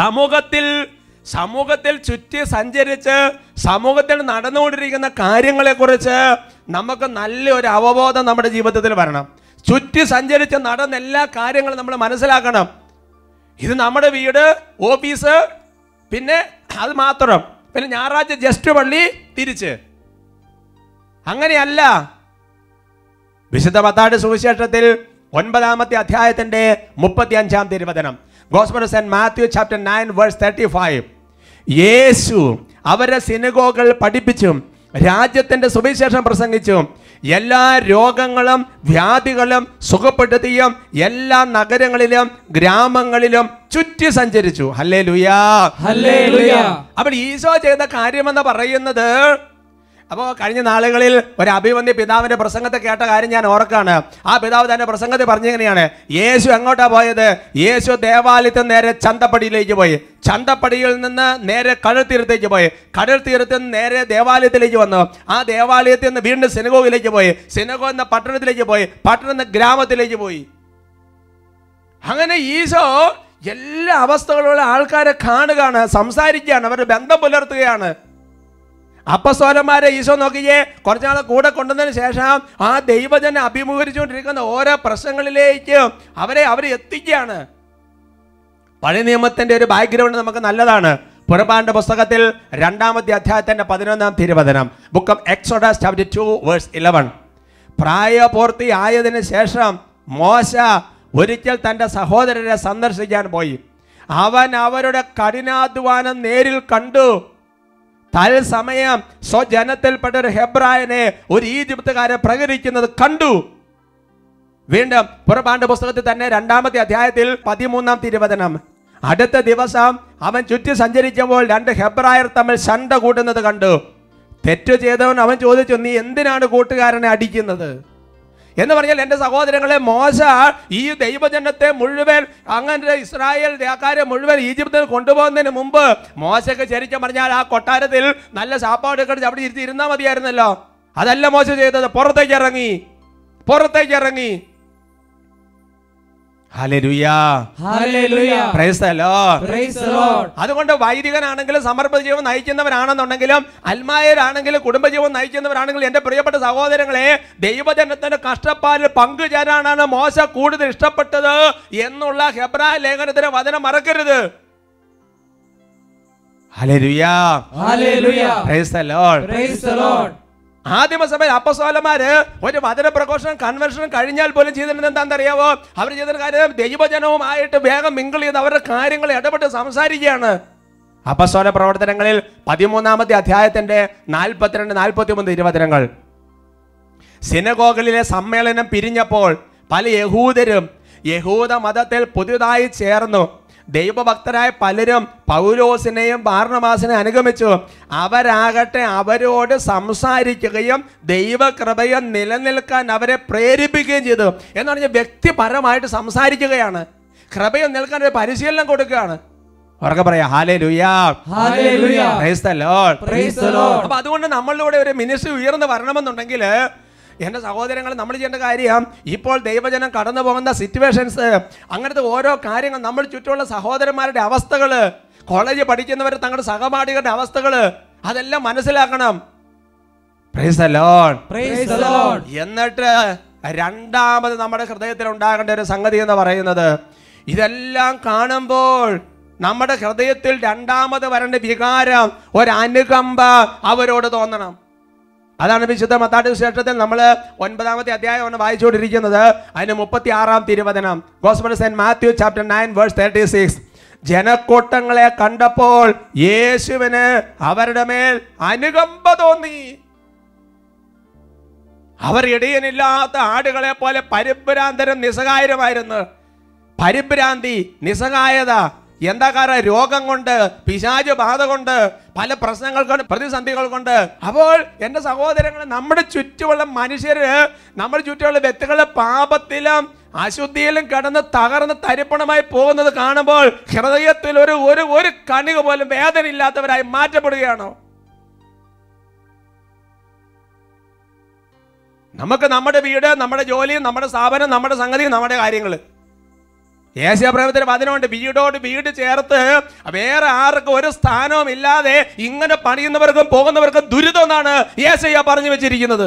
സമൂഹത്തിൽ ചുറ്റി സഞ്ചരിച്ച് സമൂഹത്തിൽ നടന്നുകൊണ്ടിരിക്കുന്ന കാര്യങ്ങളെക്കുറിച്ച് നമുക്ക് നല്ലൊരു അവബോധം നമ്മുടെ ജീവിതത്തിൽ വരണം. ചുറ്റി സഞ്ചരിച്ച് നടന്ന എല്ലാ കാര്യങ്ങളും നമ്മൾ മനസ്സിലാക്കണം. ഇത് നമ്മുടെ വീട്, ഓഫീസ്, പിന്നെ അത് മാത്രം, പിന്നെ ഞായറാഴ്ച ജസ്റ്റ് പള്ളി, തിരിച്ച്. അങ്ങനെയല്ല. വിശുദ്ധ മത്തായിയുടെ സുവിശേഷത്തിൽ 9-ാമത്തെ അധ്യായത്തിന്റെ 35-ാം തിരുവചനം, Gospel of St. Matthew chapter 9 verse 35. യേശു അവരെ സിനഗോഗുകൾ പഠിപ്പിച്ചും രാജ്യത്തിന്റെ സുവിശേഷം പ്രസംഗിച്ചും എല്ലാ രോഗങ്ങളും വ്യാധികളും സുഖപ്പെടുത്തിയും എല്ലാ നഗരങ്ങളിലും ഗ്രാമങ്ങളിലും ചുറ്റി സഞ്ചരിച്ചു. ഹല്ലേലൂയ, ഹല്ലേലൂയ. അപ്പോൾ ഈശോ ചെയ്ത കാര്യമെന്ന് പറയുന്നത്, അപ്പോൾ കഴിഞ്ഞ നാളുകളിൽ ഒരു അഭിവന്യ പിതാവിന്റെ പ്രസംഗത്തെ കേട്ട കാര്യം ഞാൻ ഓർക്കാണ്. ആ പിതാവ് തന്നെ പ്രസംഗത്തിൽ പറഞ്ഞിങ്ങനെയാണ്, യേശു എങ്ങോട്ടാ പോയത്? യേശു ദേവാലയത്തിൽ നേരെ ചന്തപ്പടിയിലേക്ക് പോയി, ചന്തപ്പടിയിൽ നിന്ന് നേരെ കടൽ തീരത്തേക്ക് പോയി, കടൽ തീരത്തിൽ നിന്ന് നേരെ ദേവാലയത്തിലേക്ക് വന്നു, ആ ദേവാലയത്തിൽ നിന്ന് വീണ്ടും സിനഗോഗിലേക്ക് പോയി, സിനഗോഗ് എന്ന പട്ടണത്തിലേക്ക് പോയി, പട്ടണം എന്ന ഗ്രാമത്തിലേക്ക് പോയി. അങ്ങനെ ഈശോ എല്ലാ അവസ്ഥകളുള്ള ആൾക്കാരെ കാണുകയാണ്, സംസാരിക്കുകയാണ്, അവരുടെ ബന്ധം പുലർത്തുകയാണ്. അപ്പസ്തോലന്മാരെ ഈശോ നോക്കിയേ, കുറച്ചാളെ കൂടെ കൊണ്ടുവന്നതിന് ശേഷം ആ ദൈവജനെ അഭിമുഖീകരിച്ചുകൊണ്ടിരിക്കുന്ന ഓരോ പ്രശ്നങ്ങളിലേക്ക് അവരെ എത്തിക്കുകയാണ്. പഴയ നിയമത്തിന്റെ ഒരു ബാക്ക്ഗ്രൗണ്ട് നമുക്ക് നല്ലതാണ്. പുറപ്പാടിന്റെ പുസ്തകത്തിൽ 2-ാമത്തെ അധ്യായത്തിന്റെ 11-ാം തിരുവചനം, book of Exodus chapter 2 verse 11. പ്രായപൂർത്തി ആയതിനു ശേഷം മോശ ഒരിക്കൽ തൻ്റെ സഹോദരരെ സന്ദർശിക്കാൻ പോയി. അവൻ അവരുടെ കഠിനാധ്വാനം നേരിൽ കണ്ടു. തത്സമയം സ്വജനത്തിൽപ്പെട്ട ഒരു ഹെബ്രായനെ, ഒരു ഈജിപ്തുകാരെ പ്രകരിക്കുന്നത് കണ്ടു. വീണ്ടും പുറപ്പാട് പുസ്തകത്തിൽ തന്നെ 2-ാമത്തെ അധ്യായത്തിൽ 13-ാം തിരുവചനം, അടുത്ത ദിവസം അവൻ ചുറ്റി സഞ്ചരിക്കുമ്പോൾ 2 ഹെബ്രായർ തമ്മിൽ ശണ്ട കൂട്ടുന്നത് കണ്ടു. തെറ്റു ചെയ്തവൻ അവൻ ചോദിച്ചു, നീ എന്തിനാണ് കൂട്ടുകാരനെ അടിക്കുന്നത് എന്ന് പറഞ്ഞാൽ, എൻ്റെ സഹോദരങ്ങളെ, മോശ ഈ ദൈവജനത്തെ മുഴുവൻ, അങ്ങനെ ഇസ്രായേൽ ദേക്കാരെ മുഴുവൻ ഈജിപ്തിൽ കൊണ്ടുപോകുന്നതിന് മുമ്പ് മോശയ്ക്ക് ശരിക്കും പറഞ്ഞാൽ ആ കൊട്ടാരത്തിൽ നല്ല സാപ്പാട് കഴിച്ച് അവിടെ ഇരുന്നാൽ മതിയായിരുന്നല്ലോ. അതല്ല മോശ ചെയ്തത്, പുറത്തേക്ക് ഇറങ്ങി. ഹല്ലേലൂയ, ഹല്ലേലൂയ, praise the Lord, praise the Lord. അതുകൊണ്ട് വൈദികനാണെങ്കിലും സമർപ്പിത ജീവൻ നയിക്കുന്നവരാണെന്നുണ്ടെങ്കിലും അൽമായരാണെങ്കിലും കുടുംബജീവൻ നയിക്കുന്നവരാണെങ്കിലും എൻ്റെ പ്രിയപ്പെട്ട സഹോദരങ്ങളെ, ദൈവജനത്തിന്റെ കഷ്ടപ്പാടിൽ പങ്കുചേരാനാണ് മോശ കൂടുതൽ ഇഷ്ടപ്പെട്ടത് എന്നുള്ള ഹെബ്രായ ലേഖനത്തിന്റെ വചനം മറക്കരുത്. ഹല്ലേലൂയ, ഹല്ലേലൂയ, praise the Lord, praise the Lord. ആദിമസഭയിൽ അപ്പോസ്തലന്മാര് ഒരു വചന പ്രഘോഷണം കൺവെൻഷൻ കഴിഞ്ഞാൽ പോലും ചെയ്തിരുന്നത് എന്താണെന്നറിയാവോ? അവർ ചെയ്തൊരു കാര്യം, ദൈവജനവുമായിട്ട് വേഗം മിങ്കിൾ ചെയ്ത് അവരുടെ കാര്യങ്ങൾ ഇടപെട്ട് സംസാരിക്കുകയാണ്. അപ്പോസ്തല പ്രവർത്തനങ്ങളിൽ 13-ാമത്തെ അധ്യായത്തിന്റെ 42-43 തിരുവചനങ്ങൾ. സിനഗോഗിലെ സമ്മേളനം പിരിഞ്ഞപ്പോൾ പല യഹൂദരും യഹൂദ മതത്തിൽ പുതിയതായി ചേർന്നു. ദൈവഭക്തരായ പലരും പൗലോസിനെയും ബാർണബാസിനെയും അനുഗമിച്ചു. അവരാകട്ടെ അവരോട് സംസാരിക്കുകയും ദൈവകൃപയെ നിലനിൽക്കാൻ അവരെ പ്രേരിപ്പിക്കുകയും ചെയ്തു. എന്ന് പറഞ്ഞാൽ വ്യക്തിപരമായിട്ട് സംസാരിക്കുകയാണ്, കൃപയെ നിൽക്കാൻ ഒരു പരിശീലനം കൊടുക്കുകയാണ്. ഉറക്കെ പറയാ, ഹല്ലേലൂയ, ഹല്ലേലൂയ, praise the Lord, praise the Lord. അപ്പൊ അതുകൊണ്ട് നമ്മളിലൂടെ ഒരു മിനിസ്ട്രി ഉയർന്നു വരണമെന്നുണ്ടെങ്കിൽ എൻ്റെ സഹോദരങ്ങൾ, നമ്മൾ ചെയ്യേണ്ട കാര്യം, ഇപ്പോൾ ദൈവജനം കടന്നു പോകുന്ന സിറ്റുവേഷൻസ്, അങ്ങനത്തെ ഓരോ കാര്യങ്ങൾ, നമ്മൾ ചുറ്റുമുള്ള സഹോദരന്മാരുടെ അവസ്ഥകൾ, കോളേജിൽ പഠിക്കുന്നവർ തങ്ങളുടെ സഹപാഠികളുടെ അവസ്ഥകൾ, അതെല്ലാം മനസ്സിലാക്കണം. Praise the Lord, praise the Lord. എന്നിട്ട് രണ്ടാമത് നമ്മുടെ ഹൃദയത്തിൽ ഉണ്ടാകേണ്ട ഒരു സംഗതി എന്ന് പറയുന്നത്, ഇതെല്ലാം കാണുമ്പോൾ നമ്മുടെ ഹൃദയത്തിൽ രണ്ടാമത് വരേണ്ട വികാരം, ഒരനുകമ്പ അവരോട് തോന്നണം. അതാണ് വിശുദ്ധ മത്തായി സുവിശേഷത്തിൽ നമ്മൾ 9-ാമത്തെ അധ്യായമാണ് വായിച്ചുകൊണ്ടിരിക്കുന്നത്. അതിന് 36-ാം തിരുവചനം, gospel of Saint Matthew chapter 9:36. ജനക്കൂട്ടങ്ങളെ കണ്ടപ്പോൾ യേശുവിന് അവരുടെ മേൽ അനുകമ്പ തോന്നി. അവർ ഇടയനില്ലാത്ത ആടുകളെ പോലെ പരിഭ്രാന്തരും നിസ്സഹായരുമായിരുന്നു. പരിഭ്രാന്തി, നിസ്സഹായത, എന്താ കാരണം? രോഗം കൊണ്ട്, പിശാച് ബാധ കൊണ്ട്, പല പ്രശ്നങ്ങൾ കൊണ്ട്, പ്രതിസന്ധികൾ കൊണ്ട്. അപ്പോൾ എൻ്റെ സഹോദരങ്ങളെ, നമ്മുടെ ചുറ്റുമുള്ള മനുഷ്യര്, നമ്മുടെ ചുറ്റുമുള്ള വ്യക്തികളുടെ പാപത്തിലും അശുദ്ധിയിലും കടന്ന് തകർന്ന് തരിപ്പണമായി പോകുന്നത് കാണുമ്പോൾ ഹൃദയത്തിൽ ഒരു കണിക പോലും വേദന ഇല്ലാത്തവരായി മാറ്റപ്പെടുകയാണോ? നമുക്ക് നമ്മുടെ വീട്, നമ്മുടെ ജോലി, നമ്മുടെ സ്ഥാപനം, നമ്മുടെ സംഗതി, നമ്മുടെ കാര്യങ്ങൾ, യേശയ്യാപ്രവചനത്തിൽ വചനമുണ്ട്, വീടോട് വീട് ചേർത്ത് വേറെ ആർക്കും ഒരു സ്ഥാനവും ഇല്ലാതെ ഇങ്ങനെ പണിയുന്നവർക്കും പോകുന്നവർക്കും ദുരിതം എന്നാണ് യേശയ്യ പറഞ്ഞു വെച്ചിരിക്കുന്നത്.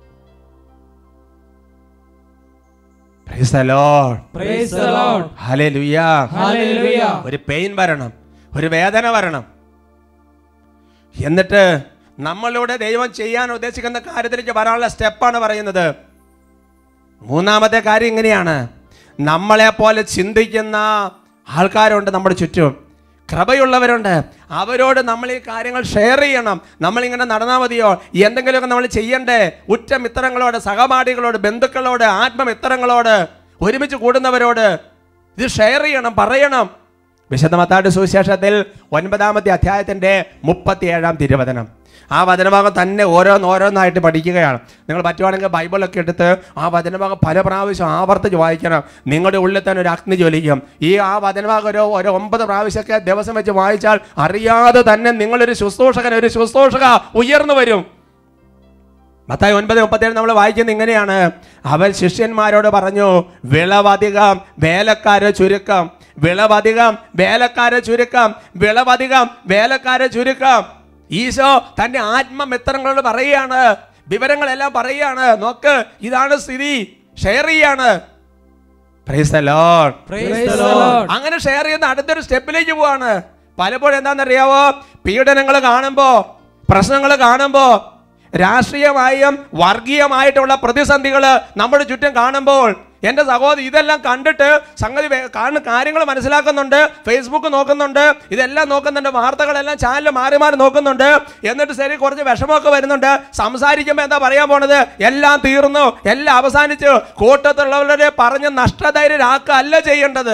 Praise the Lord, praise the Lord, ഹല്ലേലൂയ, ഹല്ലേലൂയ. ഒരു പെയിൻ വരണം, ഒരു വേദന വരണം. എന്നിട്ട് നമ്മളിലൂടെ ദൈവം ചെയ്യാൻ ഉദ്ദേശിക്കുന്ന കാര്യത്തിലേക്ക് വരാനുള്ള സ്റ്റെപ്പാണ് പറയുന്നത്. മൂന്നാമത്തെ കാര്യം ഇങ്ങനെയാണ്, നമ്മളെ പോലെ ചിന്തിക്കുന്ന ആൾക്കാരുണ്ട് നമ്മുടെ ചുറ്റും, കൃപയുള്ളവരുണ്ട്. അവരോട് നമ്മൾ ഈ കാര്യങ്ങൾ ഷെയർ ചെയ്യണം. നമ്മളിങ്ങനെ നടന്നാൽ മതിയോ? എന്തെങ്കിലുമൊക്കെ നമ്മൾ ചെയ്യണ്ടേ? ഉറ്റ മിത്രങ്ങളോട്, സഹപാഠികളോട്, ബന്ധുക്കളോട്, ആത്മമിത്രങ്ങളോട്, ഒരുമിച്ച് കൂടുന്നവരോട് ഇത് ഷെയർ ചെയ്യണം, പറയണം. വിശുദ്ധ മത്തായി സുവിശേഷത്തിൽ 9-ാമത്തെ അധ്യായത്തിന്റെ 37-ാം തിരുവചനം, ആ വചനഭാഗം തന്നെ ഓരോന്നായിട്ട് പഠിക്കുകയാണ്. നിങ്ങൾ പറ്റുവാണെങ്കിൽ ബൈബിളൊക്കെ എടുത്ത് ആ വചനഭാഗം പല പ്രാവശ്യം ആവർത്തിച്ച് വായിക്കണം. നിങ്ങളുടെ ഉള്ളിൽ തന്നെ ഒരു അഗ്നി ജ്വലിക്കും. ആ വചനഭാഗം ഒരു 9 പ്രാവശ്യമൊക്കെ ദിവസം വെച്ച് വായിച്ചാൽ അറിയാതെ തന്നെ നിങ്ങളൊരു ശുശ്രൂഷക ഉയർന്നു വരും. മത്തായി 9:37 നമ്മൾ വായിക്കുന്നത് ഇങ്ങനെയാണ്, അവൻ ശിഷ്യന്മാരോട് പറഞ്ഞു, വിളവധികം വേലക്കാരെ ചുരുക്കം, വിളവധികം വേലക്കാരെ ചുരുക്കം, വിളവധികം വേലക്കാരെ ചുരുക്കം. ഈശോ തന്റെ ആത്മമിത്രങ്ങളോട് പറയുകയാണ്, വിവരങ്ങളെല്ലാം പറയുകയാണ്. നോക്ക്, ഇതാണ് സ്ഥിതി, ഷെയർ ചെയ്യാണ്. Praise the Lord, praise the Lord. അങ്ങനെ ഷെയർ ചെയ്യുന്ന അടുത്തൊരു സ്റ്റെപ്പിലേക്ക് പോവാണ്. പലപ്പോഴും എന്താണെന്നറിയാവോ? പീഡനങ്ങൾ കാണുമ്പോ, പ്രശ്നങ്ങൾ കാണുമ്പോ, രാഷ്ട്രീയമായും വർഗീയമായിട്ടുള്ള പ്രതിസന്ധികൾ നമ്മുടെ ചുറ്റും കാണുമ്പോൾ എൻ്റെ സഹോദരി ഇതെല്ലാം കണ്ടിട്ട് സംഗതി കാര്യങ്ങൾ മനസ്സിലാക്കുന്നുണ്ട്, ഫേസ്ബുക്ക് നോക്കുന്നുണ്ട്, ഇതെല്ലാം നോക്കുന്നുണ്ട്, വാർത്തകളെല്ലാം ചാനൽ മാറി മാറി നോക്കുന്നുണ്ട്. എന്നിട്ട് ശരി കുറച്ച് വിഷമമൊക്കെ വരുന്നുണ്ട്. സംസാരിക്കുമ്പോൾ എന്താ പറയാൻ പോണത്? എല്ലാം തീർന്നു, എല്ലാം അവസാനിച്ചു. കൂട്ടത്തിലുള്ളവരെ പറഞ്ഞ് നഷ്ടധൈര്യരാക്കല്ല ചെയ്യേണ്ടത്.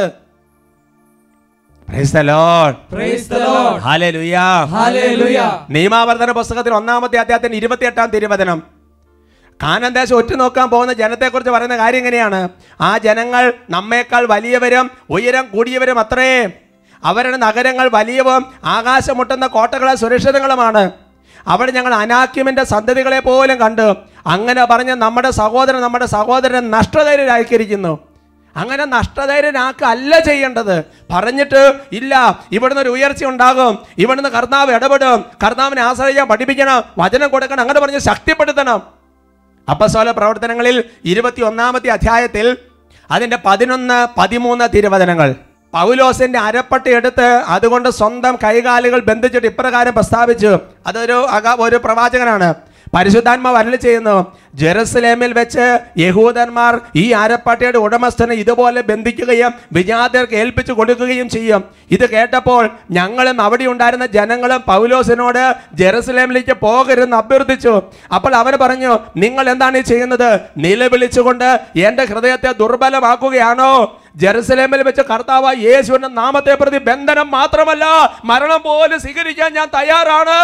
Praise the Lord. Praise the Lord. Hallelujah. Hallelujah. നിയമാവർത്തന പുസ്തകത്തിൽ 1-ാമത്തെ അധ്യായത്തിന് 28-ാം തിരുവചനം. കാനാൻ ദേശം ഒറ്റ നോക്കാൻ പോകുന്ന ജനത്തെക്കുറിച്ച് പറയുന്ന കാര്യം എങ്ങനെയാണ്? ആ ജനങ്ങൾ നമ്മേക്കാൾ വലിയവരും ഉയരം കൂടിയവരും അത്രേ. അവരുടെ നഗരങ്ങൾ വലിയവും ആകാശം മുട്ടുന്ന കോട്ടകളെ സുരക്ഷിതങ്ങളുമാണ്. അവിടെ ഞങ്ങൾ അനാക്യമിന്റെ സന്തതികളെ പോലും കണ്ടു. അങ്ങനെ പറഞ്ഞ് നമ്മുടെ സഹോദരൻ നഷ്ടധൈര്യരാക്കിയിരിക്കുന്നു. അങ്ങനെ നഷ്ടധൈര്യനാക്കല്ല ചെയ്യേണ്ടത്. പറഞ്ഞിട്ട് ഇല്ല, ഇവിടുന്ന് ഒരു ഉയർച്ച ഉണ്ടാകും, ഇവിടുന്ന് കർത്താവ് ഇടപെടും, കർത്താവിനെ ആശ്രയിക്കാൻ പഠിപ്പിക്കണം, വചനം കൊടുക്കണം, അങ്ങനെ പറഞ്ഞ് ശക്തിപ്പെടുത്തണം. അപ്പോസ്തല പ്രവർത്തനങ്ങളിൽ 21-ാമത്തെ അധ്യായത്തിൽ അതിൻ്റെ 11-13 തിരുവചനങ്ങൾ പൗലോസിന്റെ അരപ്പട്ടി എടുത്ത് അതുകൊണ്ട് സ്വന്തം കൈകാലുകൾ ബന്ധിച്ചിട്ട് ഇപ്രകാരം പ്രസ്താവിച്ചു. അതൊരു പ്രവാചകനാണ്. പരിശുദ്ധാത്മാവ് അരുളി ചെയ്യുന്നു, ജെറുസലേമിൽ വെച്ച് യഹൂദന്മാർ ഈ അരപ്പട്ടിയുടെ ഉടമസ്ഥനെ ഇതുപോലെ ബന്ധിക്കുകയും വിജാതിയർക്ക് ഏൽപ്പിച്ചു കൊടുക്കുകയും ചെയ്യും. ഇത് കേട്ടപ്പോൾ ഞങ്ങളും അവിടെ ഉണ്ടായിരുന്ന ജനങ്ങളും പൗലോസിനോട് ജെറുസലേമിലേക്ക് പോകരുതെന്ന് അഭ്യർത്ഥിച്ചു. അപ്പോൾ അവൻ പറഞ്ഞു, നിങ്ങൾ എന്താണ് ഈ ചെയ്യുന്നത്? നിലവിളിച്ചുകൊണ്ട് എൻ്റെ ഹൃദയത്തെ ദുർബലമാക്കുകയാണോ? ജെറുസലേമിൽ വെച്ച് കർത്താവായ യേശുവിന്റെ നാമത്തെ പ്രതി ബന്ധനം മാത്രമല്ല മരണം പോലും സ്വീകരിക്കാൻ ഞാൻ തയ്യാറാണ്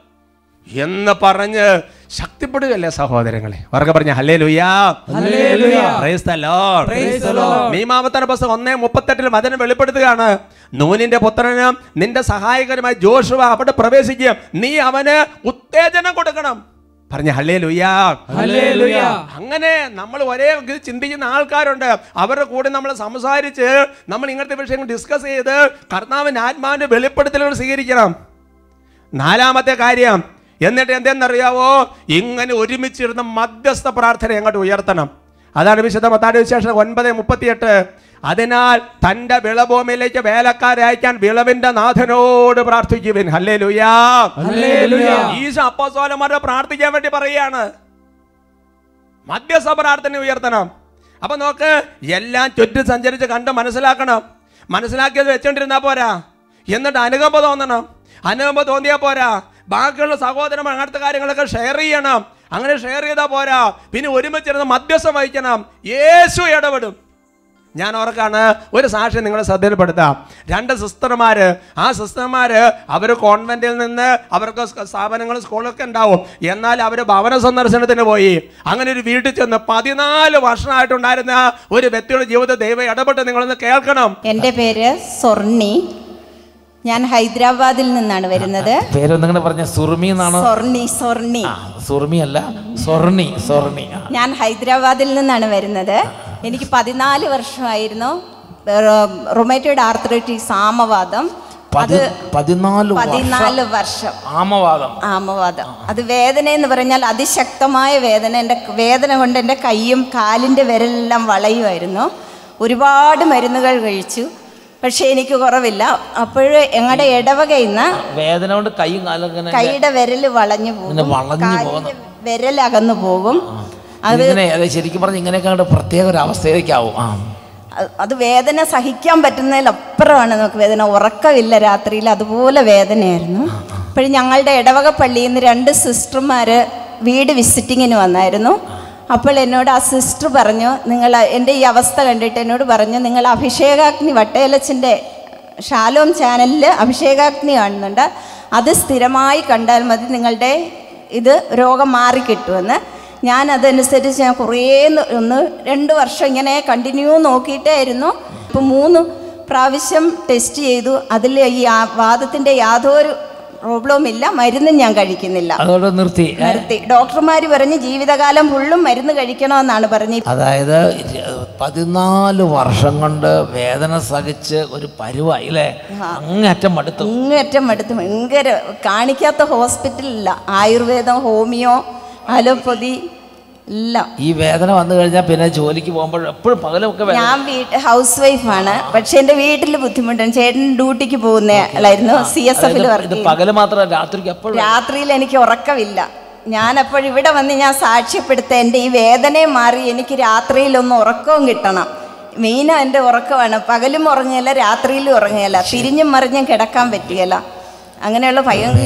എന്ന് പറഞ്ഞ് ശക്തിപ്പെടുകയല്ലേ സഹോദരങ്ങളെ? അവർക്ക് പറഞ്ഞ ഹല്ലേലൂയാ, ഹല്ലേലൂയ, praise the Lord, praise the Lord. നിയമാവർത്തന പുസ്തകം 1:38 വചനം വെളിപ്പെടുത്തുകയാണ്. നൂനിന്റെ പുത്രനും നിന്റെ സഹായകരുമായ ജോഷുവ അവിടെ പ്രവേശിക്കും, നീ അവന് ഉത്തേജനം കൊടുക്കണം. പറഞ്ഞ ഹല്ലേലൂയാ, ഹല്ലേലൂയ. അങ്ങനെ നമ്മൾ ഒരേ ചിന്തിക്കുന്ന ആൾക്കാരുണ്ട്. അവരുടെ കൂടെ നമ്മൾ സംസാരിച്ച് നമ്മൾ ഇങ്ങനത്തെ വിഷയങ്ങൾ ഡിസ്കസ് ചെയ്ത് കർത്താവിന്റെ ആത്മാവിന്റെ വെളിപ്പെടുത്തലുകൾ സ്വീകരിക്കണം. 4-ാമത്തെ കാര്യം, എന്നിട്ട് എന്തെന്നറിയാവോ? ഇങ്ങനെ ഒരുമിച്ചിരുന്ന മധ്യസ്ഥ പ്രാർത്ഥന അങ്ങോട്ട് ഉയർത്തണം. അതാണ് വിശുദ്ധ മത്തായിയുടെ സുവിശേഷം 9:38. അതിനാൽ തന്റെ വിളഭൂമിയിലേക്ക് വേലക്കാരെ അയക്കാൻ വിളവിന്റെ നാഥനോട് പ്രാർത്ഥിക്കുവിൻ. ഹല്ലേലൂയാ, ഹല്ലേലൂയ. ഈശോ അപ്പോസ്തലന്മാരെ പ്രാർത്ഥിക്കാൻ വേണ്ടി പറയുകയാണ്. മധ്യസ്ഥ പ്രാർത്ഥന ഉയർത്തണം. അപ്പൊ നോക്ക്, എല്ലാം ചുറ്റി സഞ്ചരിച്ച് കണ്ട് മനസ്സിലാക്കണം. മനസ്സിലാക്കിയത് വെച്ചോണ്ടിരുന്നാ പോരാ, എന്നിട്ട് അനുകമ്പ തോന്നണം. അനുകമ്പ തോന്നിയാൽ പോരാ, ബാക്കിയുള്ള സഹോദരന്മാർ അങ്ങനത്തെ കാര്യങ്ങളൊക്കെ ഷെയർ ചെയ്യണം. അങ്ങനെ ഷെയർ ചെയ്താൽ പോരാ, പിന്നെ ഒരുമിച്ചിരുന്ന് മധ്യസ്ഥം വഹിക്കണം. യേശു ഇടപെടും. ഞാൻ ഓർക്കാണ് ഒരു സാക്ഷ്യം നിങ്ങളെ ശ്രദ്ധയിൽപ്പെടുത്താം. 2 സിസ്റ്റർമാര്, ആ സിസ്റ്റർമാര് അവർ കോൺവെന്റിൽ നിന്ന് അവർക്ക് സ്ഥാപനങ്ങളും സ്കൂളൊക്കെ ഉണ്ടാവും, എന്നാൽ അവർ ഭവന സന്ദർശനത്തിന് പോയി. അങ്ങനെ ഒരു വീട്ടിൽ ചെന്ന് 14 വർഷമായിട്ടുണ്ടായിരുന്ന ഒരു വ്യക്തിയുടെ ജീവിതത്തിൽ ദൈവം ഇടപെട്ട് നിങ്ങളൊന്ന് കേൾക്കണം. എൻ്റെ പേര് സൊർണി. ഞാൻ ഹൈദരാബാദിൽ നിന്നാണ് വരുന്നത്. പേരൊന്നിങ്ങനെ പറഞ്ഞ സുർമി എന്നാണോ? സൊർണി. സുർമി അല്ല, സൊർണി. ഞാൻ ഹൈദരാബാദിൽ നിന്നാണ് വരുന്നത്. എനിക്ക് 14 വർഷമായിരുന്നു റൊമാറ്റോയിഡ് ആർത്രൈറ്റിസ്, ആമവാദം. അത് 14 വർഷം ആമവാദം. അത് വേദന എന്ന് പറഞ്ഞാൽ അതിശക്തമായ വേദന. എൻ്റെ വേദന കൊണ്ട് എൻ്റെ കൈയും കാലിൻ്റെ വിരലെല്ലാം വളയുമായിരുന്നു. ഒരുപാട് മരുന്നുകൾ കഴിച്ചു, പക്ഷെ എനിക്ക് കുറവില്ല. അപ്പോഴ് ഞങ്ങളുടെ ഇടവകയിൽ നിന്ന് വേദന കൊണ്ട് കൈയുടെ വിരല് വളഞ്ഞു പോകും, കാലിന്റെ വിരൽ അകന്നു പോകും. അത് ശരിക്കും പറഞ്ഞ ഇങ്ങനെയൊക്കെ പ്രത്യേക ഒരു അവസ്ഥയിലേക്കാവും. അത് വേദന സഹിക്കാൻ പറ്റുന്നതിലപ്പുറമാണ് നമുക്ക് വേദന. ഉറക്കമില്ല രാത്രിയിൽ, അതുപോലെ വേദനയായിരുന്നു. അപ്പോഴും ഞങ്ങളുടെ ഇടവക പള്ളിയിൽ നിന്ന് 2 സിസ്റ്റർമാർ വീട് വിസിറ്റിങ്ങിന് വന്നായിരുന്നു. അപ്പോൾ എന്നോട് ആ സിസ്റ്റർ പറഞ്ഞു, നിങ്ങൾ എൻ്റെ ഈ അവസ്ഥ കണ്ടിട്ട് എന്നോട് പറഞ്ഞു, നിങ്ങൾ അഭിഷേകാഗ്നി വട്ടേലച്ചൻ്റെ ഷാലോം ചാനലിൽ അഭിഷേകാഗ്നി കാണുന്നുണ്ട്, അത് സ്ഥിരമായി കണ്ടാൽ മതി, നിങ്ങളുടെ ഇത് രോഗം മാറിക്കിട്ടുമെന്ന്. ഞാനതനുസരിച്ച് ഞാൻ കുറേ 1-2 വർഷം ഇങ്ങനെ കണ്ടിന്യൂ നോക്കിയിട്ടായിരുന്നു. ഇപ്പോൾ 3 പ്രാവശ്യം ടെസ്റ്റ് ചെയ്തു. അതിൽ ഈ വാദത്തിൻ്റെ യാതൊരു പ്രോബ്ലവും ഇല്ല. മരുന്നും ഞാൻ കഴിക്കുന്നില്ല, അതോടെ നിർത്തി. ഡോക്ടർമാർ പറഞ്ഞ് ജീവിതകാലം ഫുള്ളും മരുന്ന് കഴിക്കണമെന്നാണ് പറഞ്ഞത്. അതായത് 14 വർഷം കൊണ്ട് വേദന സഹിച്ച് ഒരു പരുവായി അല്ലേ? അങ്ങേറ്റം മടുത്തു. ഭയങ്കര. കാണിക്കാത്ത ഹോസ്പിറ്റലില്ല. ആയുർവേദം, ഹോമിയോ, അലോപ്പതി എല്ലാം. ഈ വേദന വന്നു കഴിഞ്ഞാൽ പിന്നെ ജോലിക്ക് പോകുമ്പോൾ എപ്പോഴും പകലൊക്കെ. ഞാൻ ഹൗസ് വൈഫാണ്, പക്ഷെ എൻ്റെ വീട്ടിൽ ബുദ്ധിമുട്ടാണ്. ചേട്ടൻ ഡ്യൂട്ടിക്ക് പോകുന്ന ആളായിരുന്നു, CSF വർക്ക്. പകല് മാത്രം, രാത്രിക്ക് എപ്പോഴും. രാത്രിയിൽ എനിക്ക് ഉറക്കമില്ല. ഞാനപ്പോഴിവിടെ വന്ന് ഞാൻ സാക്ഷ്യപ്പെടുത്താം. എൻ്റെ ഈ വേദനയും മാറി എനിക്ക് രാത്രിയിലൊന്ന് ഉറക്കവും കിട്ടണം. മെയിനാണ് എൻ്റെ ഉറക്കമാണ്. പകലും ഉറങ്ങിയല്ല, രാത്രിയിലും ഉറങ്ങിയല്ല, തിരിഞ്ഞും മറിഞ്ഞും കിടക്കാൻ പറ്റിയല്ല. അങ്ങനെയുള്ള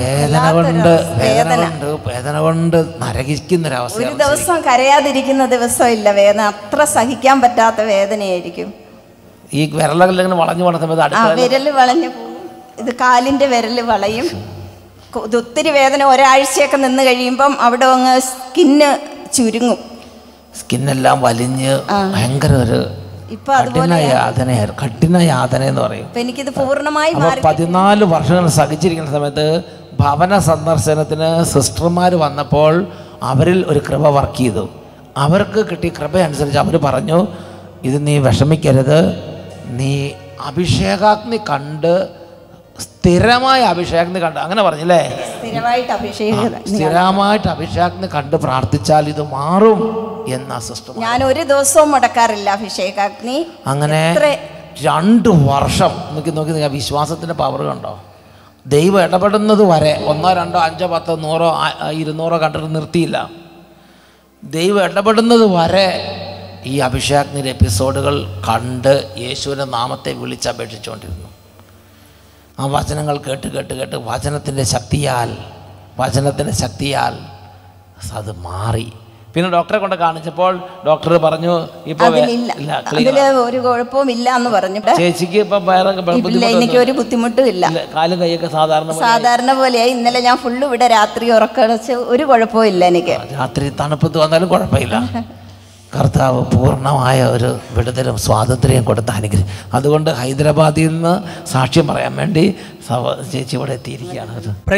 വേദന കൊണ്ട് നരകിക്കുന്നൊരവസ്ഥ. ഒരു ദിവസം കരയാതിരിക്കുന്ന ദിവസമില്ല. വേദന അത്ര സഹിക്കാൻ പറ്റാത്ത വേദനയായിരിക്കും. ഈ വിരലുകളിങ്ങനെ വളഞ്ഞു പോണ സമയത്ത് വിരൽ വളഞ്ഞു പോകും. ഇത് കാലിൻ്റെ വിരൽ വളയും. ഇത് ഒത്തിരി വേദന. ഒരാഴ്ചയൊക്കെ നിന്ന് കഴിയുമ്പം അവിടെ അങ്ങ് സ്കിന്ന് ചുരുങ്ങും. സ്കിന്നെല്ലാം വലിഞ്ഞ് ഭയങ്കര ഒരു കഠിന യാതന എന്ന് പറയും. എനിക്കിത് പൂർണ്ണമായി 14 വർഷങ്ങൾ സഹിച്ചിരിക്കുന്ന സമയത്ത് ഭവന സന്ദർശനത്തിന് സിസ്റ്റർമാർ വന്നപ്പോൾ അവരിൽ ഒരു കൃപ വർക്ക് ചെയ്തു. അവർക്ക് കിട്ടിയ കൃപ അനുസരിച്ച് അവർ പറഞ്ഞു, ഇത് നീ വിഷമിക്കരുത്, നീ അഭിഷേകാഗ്നി കണ്ട് സ്ഥിരമായ അഭിഷേകാഗ്നി കണ്ട്, അങ്ങനെ പറഞ്ഞില്ലേ, സ്ഥിരമായിട്ട് അഭിഷേകാഗ്നി കണ്ട് പ്രാർത്ഥിച്ചാൽ ഇത് മാറും എന്ന സിസ്റ്റർ. ഞാൻ ഒരു ദിവസവും മുടക്കാറില്ല അഭിഷേകാഗ്നി. അങ്ങനെ 2 വർഷം നോക്കി വിശ്വാസത്തിന്റെ പവർ കണ്ടോ. ദൈവം ഇടപെടുന്നത് വരെ 1, 2, 5, 10, 100, 200 കണ്ടിട്ട് നിർത്തിയില്ല. ദൈവം ഇടപെടുന്നത് വരെ ഈ അഭിഷേകാഗ്നിയുടെ എപ്പിസോഡുകൾ കണ്ട് യേശുവിൻ്റെ നാമത്തെ വിളിച്ചപേക്ഷിച്ചുകൊണ്ടിരുന്നു. ആ വചനങ്ങൾ കേട്ട് കേട്ട് കേട്ട് വചനത്തിൻ്റെ ശക്തിയാൽ അത് മാറി. പിന്നെ ഡോക്ടറെ കൊണ്ട് കാണിച്ചപ്പോൾ ഡോക്ടർ പറഞ്ഞു ഒരു കുഴപ്പവും ഇല്ല എന്ന് പറഞ്ഞു. ചേച്ചിക്ക് ഇപ്പം എനിക്ക് ഒരു ബുദ്ധിമുട്ടും ഇല്ല. കാലും കൈയൊക്കെ സാധാരണ പോലെയായി. ഇന്നലെ ഞാൻ ഫുള്ള് ഇവിടെ രാത്രി ഉറക്കടച്ച് ഒരു കുഴപ്പവും ഇല്ല എനിക്ക്. രാത്രി തണുപ്പത്ത് വന്നാലും കുഴപ്പമില്ല. കർത്താവ് പൂർണ്ണമായ ഒരു വിടുതലും സ്വാതന്ത്ര്യം കൊടുത്ത് അനുഗ്രഹം. അതുകൊണ്ട് ഹൈദരാബാദിൽ നിന്ന് സാക്ഷ്യം പറയാൻ വേണ്ടി ചേച്ചി ഇവിടെ എത്തിയിരിക്കുകയാണ്.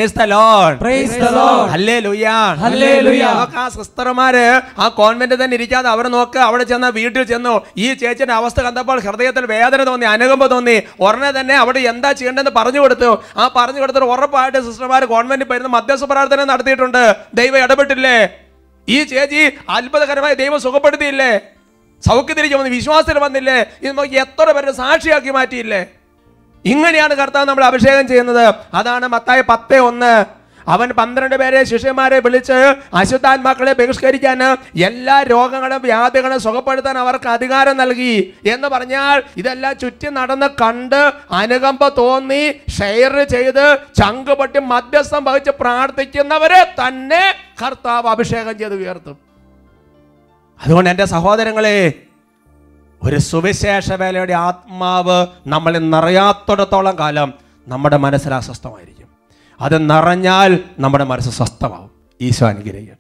സിസ്റ്റർമാര് ആ കോൺവെന്റ് തന്നെ ഇരിക്കാതെ അവർ നോക്ക്, അവിടെ ചെന്ന വീട്ടിൽ ചെന്നു. ഈ ചേച്ചിയുടെ അവസ്ഥ കണ്ടപ്പോൾ ഹൃദയത്തിൽ വേദന തോന്നി, അനുകമ്പ തോന്നി. ഉടനെ തന്നെ അവിടെ എന്താ ചെയ്യേണ്ടതെന്ന് പറഞ്ഞു കൊടുത്തു. ആ പറഞ്ഞു കൊടുത്തിട്ട് ഉറപ്പായിട്ട് സിസ്റ്റർമാർ കോൺവെന്റിൽ പോയിരുന്ന മധ്യസ്ഥ പ്രാർത്ഥന നടത്തിയിട്ടുണ്ട്. ദൈവം ഇടപെട്ടില്ലേ? ഈ ചേച്ചി അത്ഭുതകരമായി ദൈവം സുഖപ്പെടുത്തിയില്ലേ? സൗഖ്യത്തിലേക്ക് വന്ന് വിശ്വാസത്തിൽ വന്നില്ലേ? ഇത് നോക്കി എത്ര പേരെ സാക്ഷിയാക്കി മാറ്റിയില്ലേ? ഇങ്ങനെയാണ് കർത്താവ് നമ്മൾ അഭിഷേകം ചെയ്യുന്നത്. അതാണ് മത്തായി 10:1. അവൻ 12 പേരെ ശിഷ്യന്മാരെ വിളിച്ച് അശുദ്ധാത്മാക്കളെ ബഹിഷ്കരിക്കാൻ, എല്ലാ രോഗങ്ങളും വ്യാധികളും സുഖപ്പെടുത്താൻ അവർക്ക് അധികാരം നൽകി എന്ന് പറഞ്ഞാൽ ഇതെല്ലാം ചുറ്റി നടന്ന് കണ്ട് അനുകമ്പ തോന്നി ഷെയർ ചെയ്ത് ചങ്കുപൊട്ടി മധ്യസ്ഥം വഹിച്ച് പ്രാർത്ഥിക്കുന്നവരെ തന്നെ കർത്താവ് അഭിഷേകം ചെയ്ത് ഉയർത്തും. അതുകൊണ്ട് എൻ്റെ സഹോദരങ്ങളെ, ഒരു സുവിശേഷ വേലയുടെ ആത്മാവ് നമ്മളിൽ നിറയാത്തിടത്തോളം കാലം നമ്മുടെ മനസ്സിൽ അസ്വസ്ഥമായിരിക്കും. അത് നിറഞ്ഞാൽ നമ്മുടെ മനസ്സ് സ്വസ്ഥമാവും. ഈശോ അനുഗ്രഹിക്കട്ടെ.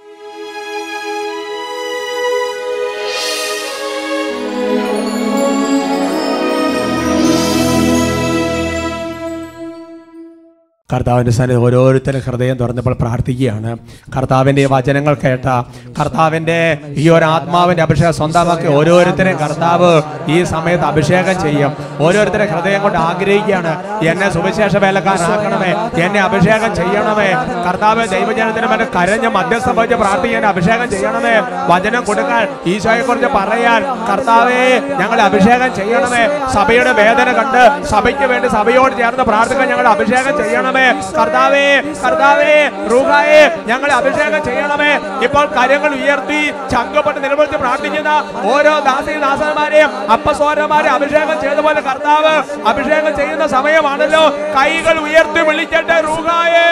കർത്താവിൻ്റെ സന്നിധി ഓരോരുത്തരും ഹൃദയം തുറന്നപ്പോൾ പ്രാർത്ഥിക്കുകയാണ്. കർത്താവിൻ്റെ വചനങ്ങൾ കേട്ട, കർത്താവിൻ്റെ ഈ ഒരു ആത്മാവിൻ്റെ അഭിഷേകം സ്വന്തമാക്കി ഓരോരുത്തരെയും കർത്താവ് ഈ സമയത്ത് അഭിഷേകം ചെയ്യും. ഓരോരുത്തരെ ഹൃദയം കൊണ്ട് ആഗ്രഹിക്കുകയാണ്, എന്നെ സുവിശേഷ വേലക്കാരനാക്കണമേ, എന്നെ അഭിഷേകം ചെയ്യണമേ. കർത്താവ് ദൈവജനത്തിന് വേണ്ടി കരഞ്ഞ് മധ്യസ്ഥം വഹിച്ച് പ്രാർത്ഥിക്കാൻ അഭിഷേകം ചെയ്യണമേ. വചനം കൊടുക്കാൻ, ഈശോയെക്കുറിച്ച് പറയാൻ, കർത്താവേ ഞങ്ങളെ അഭിഷേകം ചെയ്യണമേ. സഭയുടെ വേദന കണ്ട് സഭയ്ക്ക് വേണ്ടി സഭയോട് ചേർന്ന് പ്രാർത്ഥിക്കാൻ ഞങ്ങളെ അഭിഷേകം ചെയ്യണമേ. കർത്താവേ, കർത്താവേ, റൂഹായേ ഞങ്ങളെ അഭിഷേകം ചെയ്യണമേ. ഇപ്പോൾ കരങ്ങൾ ഉയർത്തി ചങ്കപ്പെട്ട് നിലവിളിച്ച് പ്രാർത്ഥിക്കുന്ന ഓരോ ദാസന്മാരെയും അപ്പസ്വരന്മാരെ അഭിഷേകം ചെയ്ത പോലെ കർത്താവ് അഭിഷേകം ചെയ്യുന്ന സമയമാണല്ലോ. കൈകൾ ഉയർത്തി വിളിക്കട്ടെ, റൂഹായേ,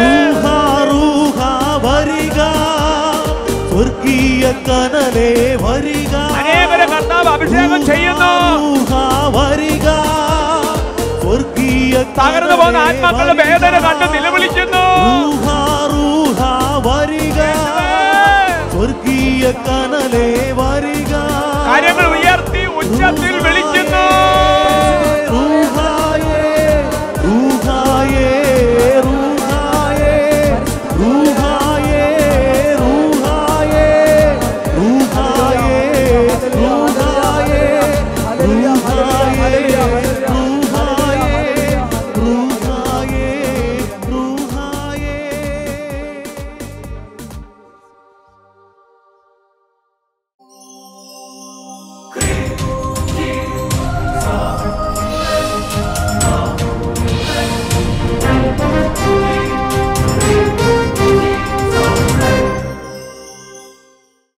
അനേകരെ കർത്താവ് അഭിഷേകം ചെയ്യുന്നു. തകർന്നു പോകുന്ന ആത്മാക്കളുടെ വേദന കണ്ട് നിലവിളിക്കുന്നു. സ്വർഗീയ കനലേ